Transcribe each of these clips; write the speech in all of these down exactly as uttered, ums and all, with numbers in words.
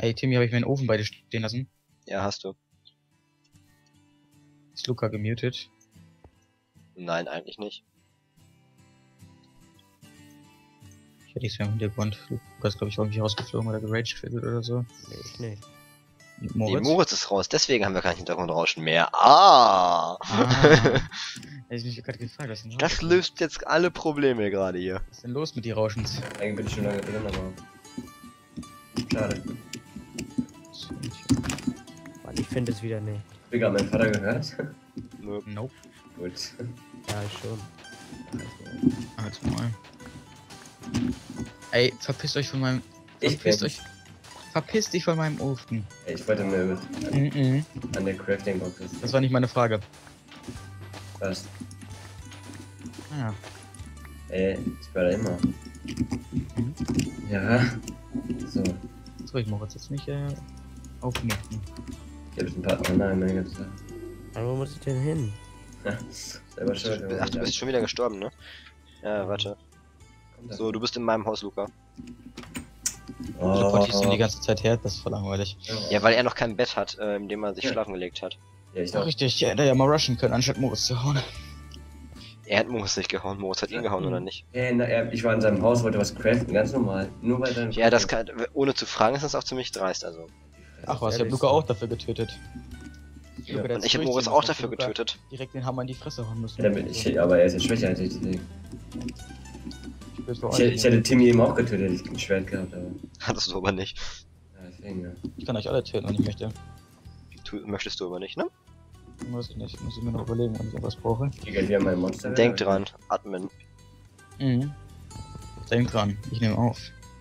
Ey, Timmy, habe ich meinen Ofen bei dir stehen lassen? Ja, hast du. Ist Luca gemutet? Nein, eigentlich nicht. Ich hätte nichts mehr im Hintergrund. Luca ist, glaube ich, irgendwie rausgeflogen oder geraged oder so. Nee, ich nicht. Moritz? Nee, Moritz ist raus, deswegen haben wir kein Hintergrundrauschen mehr. Ah! Ah. Hätte ich mich gerade gefragt, was ist denn Das löst jetzt alle Probleme gerade hier. Was ist denn los mit die Rauschens? Eigentlich bin ich schon lange drin, aber... Schade. Mann, ich finde es wieder nicht. Hab ich gerade meinen Vater gehört? Nö. Nope. Gut. Ja, ich schon. Also mal. Ey, verpisst euch von meinem... Ich Verpisst bin- euch... Verpisst dich von meinem Ofen. Ey, ich wollte mir Mhm. an der Crafting Box. Das war nicht meine Frage. Was? Ah, Ey, ich war da immer. Mhm. Ja. So. so, ich mache jetzt nicht äh, aufmucken. Ich hab ein paar Banner mehr gesagt. Aber wo muss ich denn hin? Selber schuld. wenn man Ach, du nicht bist schon wieder gestorben, ne? Ja, warte. ankommt. So, du bist in meinem Haus, Luca. Oh. So Oh. portierst du ihn die ganze Zeit her, das ist voll langweilig. Ja, weil er noch kein Bett hat, äh, in dem er sich Ja. schlafen gelegt hat. Ja, ich Ja, auch. richtig, ich hätte ja mal rushen können, anstatt Moritz zu hauen. Er hat Moritz nicht gehauen, Moritz hat ihn gehauen, Mhm. oder nicht? Hey, na, er, ich war in seinem Haus, wollte was craften, ganz normal. Nur weil sein. Ja, das kann, ohne zu fragen, ist das auch ziemlich dreist, also. Ach was, ich hab ehrlich Luca so. auch dafür getötet. Ja. Luca, der Und ich hab hat Moritz durchziehen auch müssen. dafür Luca getötet. Direkt den Hammer in die Fresse hauen müssen. Ja, damit ich, aber er ist ja schwächer als ich. deswegen. Ich, will's für Ich, euch hätte- ich hätte nehmen. Timmy eben auch getötet, hätte ich ein Schwert gehabt, aber. Hattest du aber nicht. Ja, deswegen, ja. Ich kann euch alle töten, wenn ich möchte. Tu, möchtest du aber nicht, ne? Muss ich nicht, muss ich mir noch überlegen, wenn ich etwas brauche. Egal, wir haben ein Monster. Denk dran, Admin. Mhm. Denk dran, ich nehme auf.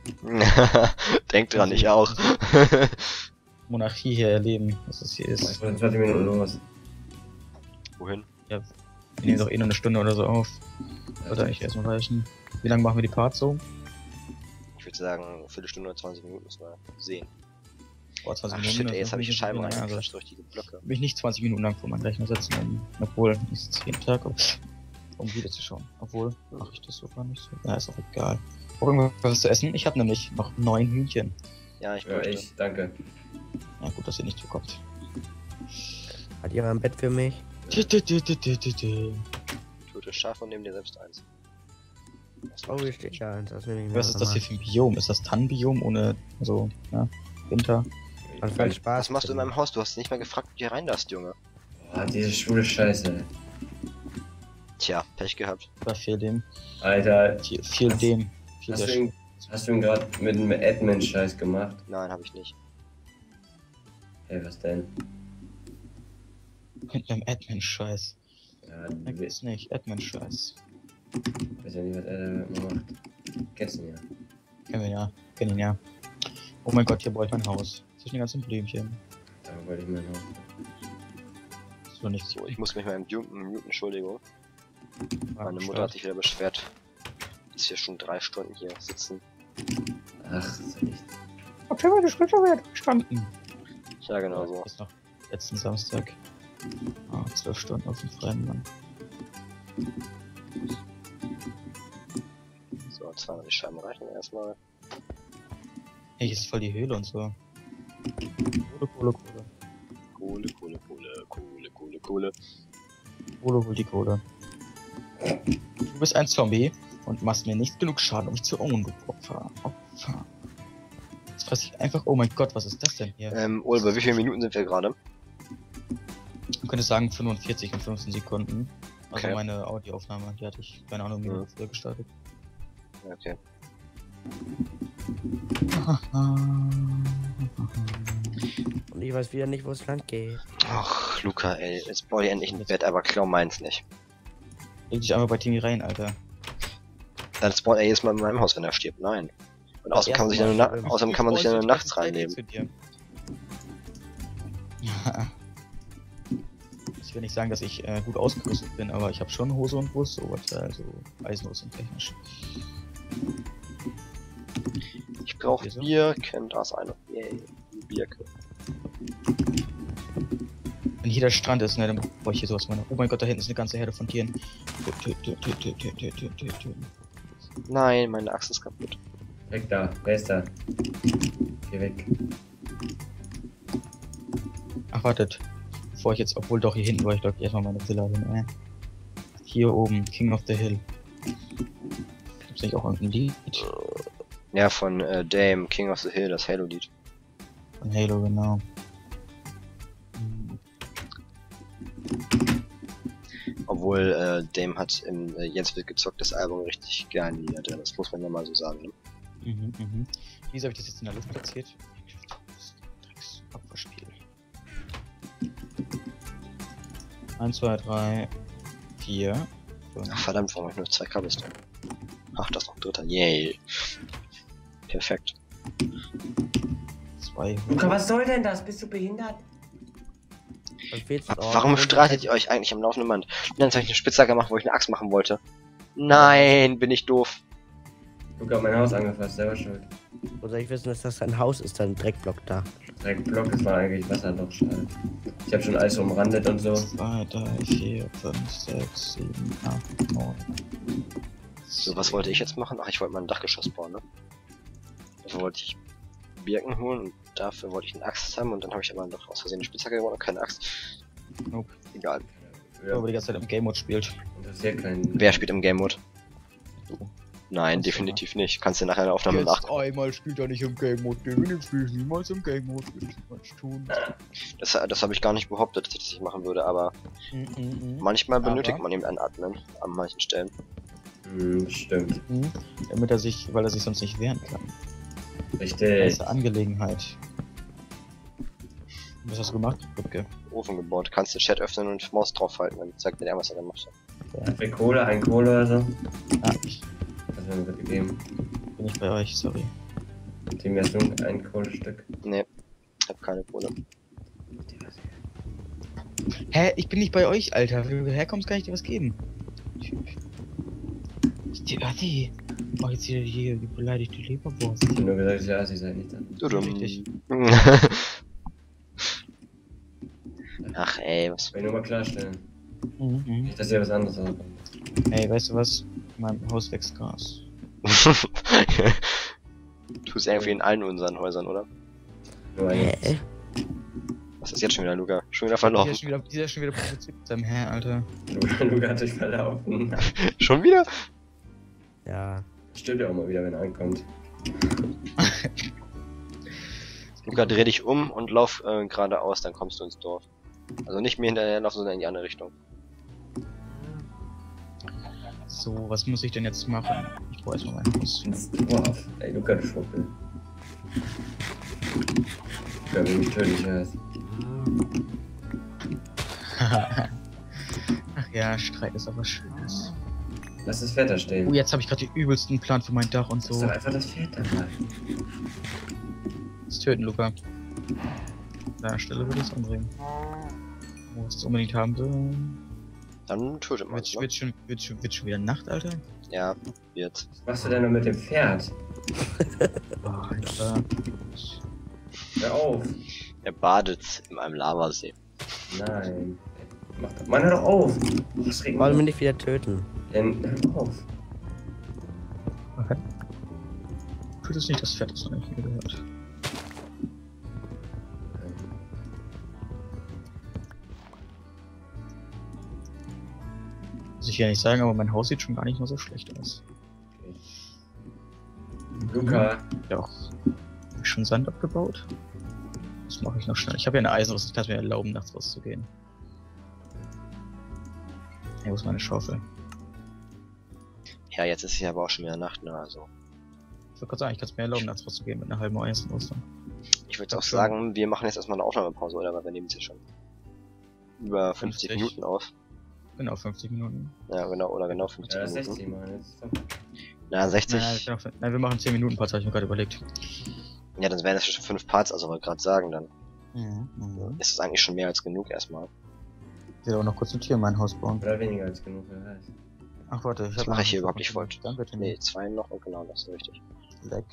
Denk dran, ich auch. Monarchie hier erleben, was das hier Ich ist. wollte in zwanzig Minuten los. Wohin? Wir nehmen doch eh nur eine Stunde oder so auf. Würde eigentlich erstmal reichen. Wie lange machen wir die Parts so? Ich würde sagen, eine Viertelstunde oder zwanzig Minuten müssen wir sehen. Boah, zwanzig Ach Minuten. shit, das ey, jetzt ist habe ich nicht Scheiben so viel, also reingeklatscht durch die Blöcke. will ich nicht zwanzig Minuten lang vor meinem Rechner sitzen, um, obwohl, ich sitze jeden Tag, um, um Video zu schauen. Obwohl, mache ich das so gar nicht so. Ja, ist auch egal. Auch irgendwas zu essen? Ich habe nämlich noch neun Hühnchen. Ja, ich Ja, möchte. ich, danke. Ja, gut, dass ihr nicht zukommt. Hat jemand ein Bett für mich? Tü, tü, tü, tü, tü, tü, tü. Töte Schafe und nimm dir selbst eins. Was Oh, hier steht ja eins. Das nehme ich mir Was ist das mal. hier für ein Biom? Ist das Tannenbiom ohne, so, ja, Winter? Man viel Spaß. Was machst du in meinem Haus? Du hast nicht mal gefragt, ob du hier rein darfst, Junge. Boah, diese schwule Scheiße. Tja, Pech gehabt. Oder viel dem, Alter, viel, viel Hast- dem, viel hast der du ihn, hast du ihn gerade mit einem Admin-Scheiß gemacht? Nein, habe ich nicht. Hey, was denn? mit einem Admin-Scheiß. Ja, Da du geht's nicht, Admin-Scheiß. weißt ja nicht, was er damit macht. Kennst du ihn ja. Kennen wir ja, kennen ihn ja. Oh mein Gott, hier brauche ich mein Haus. Zwischen den ganzen Blümchen. Da wollte ich mal noch. Das ist doch nicht so. So, ich muss mich mal im Muten, muten, Entschuldigung. war Meine Mutter hat sich wieder beschwert, dass wir schon drei Stunden hier sitzen. Ach, soll ich. Okay, meine Schritte werden verstanden. Ja, genau so. Bis noch letzten Samstag. Ah, zwölf Stunden auf dem freien Mann. So, zweimal die Scheiben reichen erstmal. Hey, hier ist voll die Höhle und so. Kohle, Kohle, Kohle. Kohle, Kohle, Kohle, Kohle, Kohle, Kohle. Kohle, hol die Kohle. Du bist ein Zombie und machst mir nicht genug Schaden, um mich zu ownen, du Opfer. Opfer. Jetzt fress ich einfach. Oh mein Gott, was ist das denn hier? Ähm, Oliver, wie viele Minuten sind wir gerade? Man könnte sagen fünfundvierzig und fünfzehn Sekunden. Also Okay. meine Audioaufnahme, die hatte ich, keine Ahnung, wie Ja. früher gestartet. Ja, okay. Und ich weiß wieder nicht, wo es lang geht. Ach, Luca, ey, jetzt baue ich endlich ein Bett, aber klau meins nicht. Leg dich einfach bei Timmy rein, Alter. Dann spawnt er jedes Mal in meinem Haus, wenn er stirbt. Nein. Und außerdem kann man sich dann nur, na außerdem kann man sich dann nur nachts reinnehmen. Ja. Ich will nicht sagen, dass ich äh, gut ausgerüstet bin, aber ich habe schon Hose und Brust, so was, also Eisenrüstung technisch. Ich brauche Wieso? Bier, kennt das eine. Yay, Bierke. Wenn hier der Strand ist, ne, dann brauche ich hier sowas. Meine. Oh mein Gott, da hinten ist eine ganze Herde von Tieren. Tö, tö, tö, tö, tö, tö, tö, tö, tö. Nein, meine Axt ist kaputt. Weg da, wer ist da? Geh weg. Ach, wartet. Bevor ich jetzt, obwohl doch hier hinten war ich doch erstmal meine Villa hin, äh. Hier oben, King of the Hill. Gibt's nicht auch irgendein Lied? Ja, von äh, Dame, King of the Hill, das Halo-Lied. Von Halo, genau. Hm. Obwohl, äh, Dame hat im äh, Jens wird gezockt das Album richtig geil Lieder drin, das muss man ja mal so sagen, ne? Mhm, mhm. Wieso habe ich das jetzt in der Luft platziert? Drecks Opferspiel. eins, zwei, drei, vier, fünf. Ach verdammt, warum hab ich nur zwei Cobblestone? Ach, das ist noch ein dritter, yay. Perfekt. zwei. Luca, was soll denn das? Bist du behindert? Wa- Warum streitet ihr euch eigentlich am laufenden Band? Dann habe ich eine Spitzhacke gemacht, wo ich eine Axt machen wollte. Nein, bin ich doof. Luca hat mein Haus angefasst, selber schuld. Wo soll ich wissen, dass das ein Haus ist, ein Dreckblock da? Direkt Block, das war eigentlich Wasserloch, schade. Ich habe schon alles umrandet und so. zwei, drei, vier, fünf, sechs, sieben, acht, neun. So, was wollte ich jetzt machen? Ach, ich wollte mal ein Dachgeschoss bauen, ne? Dafür wollte ich Birken holen und dafür wollte ich eine Axt haben und dann habe ich aber noch aus Versehen eine Spitzhacke gewonnen und keine Axt. Nope. Egal. Ja. Aber die ganze Zeit im Game Mode spielt. Interessiert keinen. Wer spielt im Game Mode? Du. Nein, Ach so. definitiv nicht. Kannst du nachher in der Aufnahme Jetzt nach. einmal spielt er nicht im Game Mode, den spiele ich niemals im Game Mode, will ich niemals tun. Das, das habe ich gar nicht behauptet, dass ich das nicht machen würde, aber Mhm, mhm. manchmal Aber? benötigt man eben einen Admin an manchen Stellen. Hm, stimmt. Mhm. Damit er sich, weil er sich sonst nicht wehren kann. Richtig. Erste Angelegenheit. Was hast du gemacht, Rübke? Ofen gebaut. Kannst du Chat öffnen und Maus draufhalten, dann zeigt dir der, was er gemacht hat. Hat wer Kohle, ein Kohle oder so? Ah, ich Das haben wir gegeben. bin nicht bei euch, sorry. Team, hast du ein Kohlestück? Nee, ich hab keine Kohle. Hä? Ich bin nicht bei euch, Alter. Wenn du herkommst, kann ich dir was geben. Typ. Ich dir, Adi. Mach jetzt hier die, die beleidigte Leberwurst. Ich hab nur gesagt, ja, sie seid nicht da. Du dumm. Richtig. Ach ey, was. Will ich nur mal klarstellen. Mhm. Nicht, dass ihr was anderes habt. Ey, weißt du was? In meinem Haus wächst Gras. Tust irgendwie in allen unseren Häusern, oder? Nur eine. Hä? Was ist jetzt schon wieder, Luca? Schon wieder Dieser verlaufen. ist schon wieder, dieser ist schon wieder provoziert mit seinem Herr, Alter. Luca, Luca hat sich verlaufen. Schon wieder? Ja. Stimmt ja auch mal wieder, wenn er ankommt. Luca, dreh dich um und lauf äh, geradeaus, dann kommst du ins Dorf. Also nicht mir hinterherlaufen, sondern in die andere Richtung. So, was muss ich denn jetzt machen? Ich brauche erstmal mein Haus. Ins Dorf. Ey, Luca, du Schwuppel. Luca, wie mich tödlich heißt. Ach ja, Streit ist aber schön. Lass das Pferd da stehen. Oh, jetzt habe ich gerade den übelsten Plan für mein Dach und Lass so. doch einfach das Pferd da mal. Das töten, Luca. An der Stelle würde ich es umbringen. Wo ich es unbedingt haben will. Dann tötet man Wird, es, ne? wird, schon, wird, schon, wird schon wieder Nacht, Alter? Ja, wird. Was machst du denn noch mit dem Pferd? Oh, Alter. Hör auf. Er badet in einem Lavasee. Nein. Mach doch. Mann, hör doch auf. Was regt Wollen wir mich nicht wieder töten? denn? Hör auf. Okay. Tut es nicht, das Pferd ist noch nicht mehr gehört. Muss ich ja nicht sagen, aber mein Haus sieht schon gar nicht mal so schlecht aus. Luca. Ja, auch. Hab ich schon Sand abgebaut? Das mache ich noch schnell. Ich habe ja eine Eisenrüstung, ich kann es mir erlauben, nachts rauszugehen. Hier, wo ist meine Schaufel? Ja, jetzt ist es ja aber auch schon wieder Nacht, ne? Also. Ich wollte gerade sagen, ich kann es mir erlauben, nachts rauszugehen mit einer halben Eisenrüstung. Ich würde auch Schon. sagen, wir machen jetzt erstmal eine Aufnahmepause, oder? Weil wir nehmen es ja schon über fünfzig, fünfzig. Minuten auf. Genau, fünfzig Minuten. Ja, genau, oder genau fünfzig Ja, Minuten. sechzig Mal. Jetzt ist doch. Na, sechzig. Nein, nein, nein, nein, wir machen zehn Minuten Parts, habe ich mir gerade überlegt. Ja, dann wären das schon fünf Parts, also wollte gerade sagen, dann Mhm. Mhm. ist es eigentlich schon mehr als genug erstmal. Ich will aber noch kurz ein Tier in mein Haus bauen. Oder weniger als genug, wer weiß. Ach warte, ich Das hab mache noch- ich hier überhaupt nicht voll. Danke, Timmy. Nee, zwei noch und genau, das ist richtig. Leck.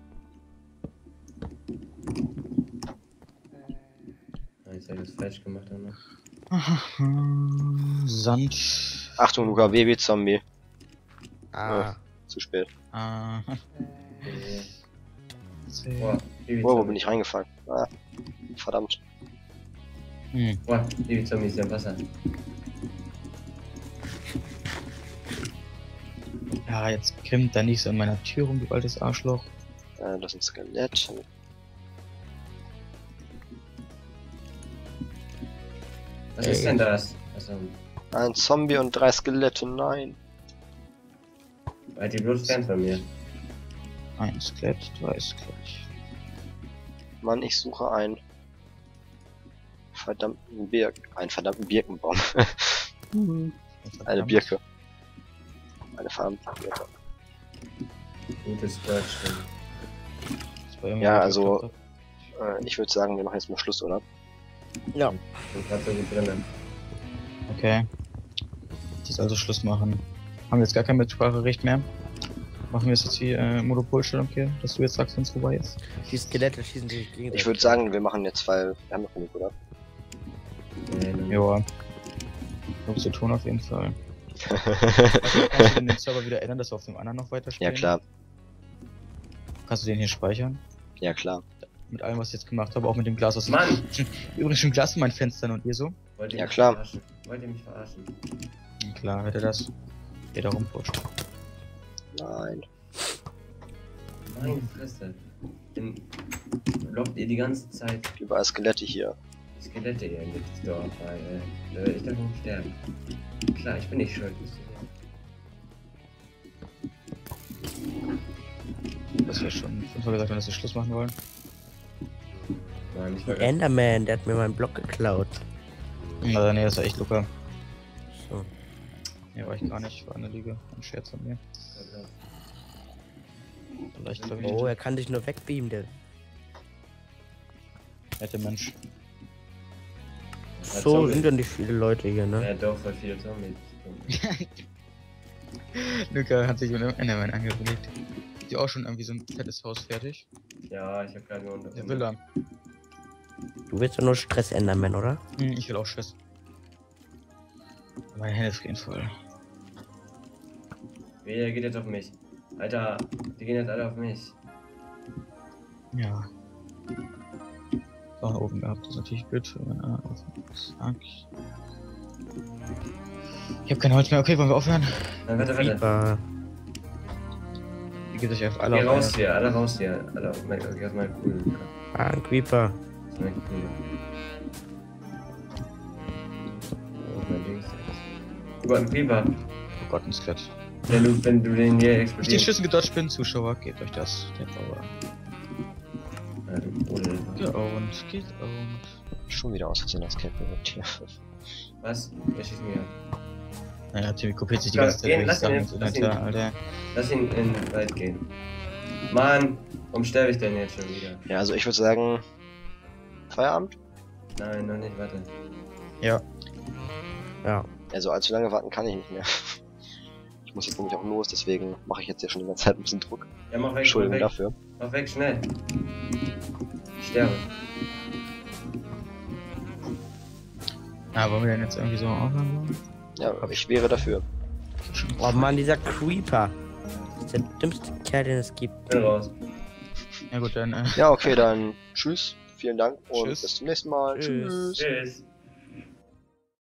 Ja, jetzt hab ich das falsch gemacht dann noch. Sand. Achtung, Luca, Baby-Zombie. Ah. Zu spät. Ah. Okay. zehn. Boah, wie Wow, wo bin ich reingefallen? Ah, verdammt. Hm. Boah, die Zombies im Wasser. Ja, jetzt krimmt da nicht so an meiner Tür rum, du altes Arschloch. Äh, das ist ein Skelett. Was Ey. ist denn das? Also, Ein Zombie und drei Skelette, nein. halt die bloß fern von mir. Ein Skelett, zwei Skelett. Mann, ich suche einen verdammten Birk... einen verdammten Birkenbaum. Eine Birke. Eine verdammte Birke. Gutes Deutsch. Das war irgendwie Ja, nicht also- geklappt Äh, ich würde sagen, wir machen jetzt mal Schluss, oder? Ja. Ich bin gerade so gut drin. hat. Okay. Jetzt also Schluss machen. Haben wir jetzt gar kein Mitspracherecht mehr? Machen wir es jetzt wie äh, Monopolstellung hier, dass du jetzt sagst, wenn es vorbei ist? Die Skelette schießen sich gegenseitig. Ich würde sagen, wir machen jetzt, weil wir haben noch genug, oder? Nee, nee. Joa. Noch zu tun auf jeden Fall. Also, kannst du denn den Server wieder ändern, dass wir auf dem anderen noch weiterspielen? Ja klar, Kannst du den hier speichern? ja klar. Mit allem, was ich jetzt gemacht habe, auch mit dem Glas aus Mann! Übrigens schon Glas in meinen Fenstern und ihr so? Wollt ihr Ja, mich klar. verarschen? Wollt ihr mich verarschen? Ja, klar, hätte das. Geht darum, Porsche. Nein. Meine Fresse. Dann lockt ihr die ganze Zeit Überall Skelette hier. Skelette hier in das Dorf, weil äh, ich darf nicht sterben. Klar, ich bin nicht schuld. wisst ihr. Das wäre schon fünfmal gesagt, dass wir Schluss machen wollen. Nein, ich war Der Enderman, der hat mir meinen Block geklaut. Also, nee, das war echt Luca. So. Nee, war ich gar nicht. War eine Lüge. Ein Scherz von mir. Vielleicht, glaube ich, Oh, er kann dich nur wegbeamen, der. nette Mensch. So sind ja nicht viele Leute hier, ne? Ja, doch, voll viele Zombies. Luca hat sich mit einem Enderman angelegt. Die auch schon irgendwie so ein fettes Haus fertig. Ja, ich hab gerade nur unter. Der Villa. Du willst doch nur Stress Enderman, oder? Hm, ich will auch Schiss. Meine Hände frieren voll. Wer geht jetzt auf mich? Alter, die gehen jetzt alle auf mich. Ja. Auch oben gehabt, das ist natürlich blöd, wenn man äh, auf Zack. Ich hab kein Holz mehr, okay, wollen wir aufhören? Nein, warte, warte. Creeper. Ihr geht euch einfach alle Geh auf raus eine- hier, alle raus hier. Alle auf mein, okay, auf meinen Pool. Ah, ein Creeper. Auf meinen Pool. Auf mein Dings. Über einen Creeper. Oh Gott, ein Skelett. Wenn du, wenn du den hier Ich den explodierst. Schüssen gedodged bin, Zuschauer, gebt euch das. Der Bauer. Ja, du Buddel. Geowned, geht owned. Schon wieder aus Versehen das Cape gerückt hier. Was? Wer schießt mir? Naja, Timmy kopiert sich die Ja, ganze Zeit gehen, durch lass ihn Sachen jetzt, ins lass ihn. Inventar, Alter. Lass ihn in den Wald gehen. Mann, warum sterbe ich denn jetzt schon wieder? Ja, also ich würde sagen, Feierabend? Nein, noch nicht, warte. Ja. Ja. Also allzu lange warten kann ich nicht mehr. Ich muss jetzt nämlich auch los, deswegen mache ich jetzt ja schon die ganze Zeit ein bisschen Druck. Ja, mach weg, mach Entschuldigung weg. dafür. Mach weg, schnell. Ich sterbe. Ah, wollen wir denn jetzt irgendwie so aufhören? Ja, ich wäre dafür. Oh Mann, dieser Creeper. Das ist der dümmste Kerl, den es gibt. Bin raus. Ja gut, dann äh, Ja, okay, dann tschüss. Vielen Dank und Tschüss. bis zum nächsten Mal. Tschüss. Tschüss. Tschüss.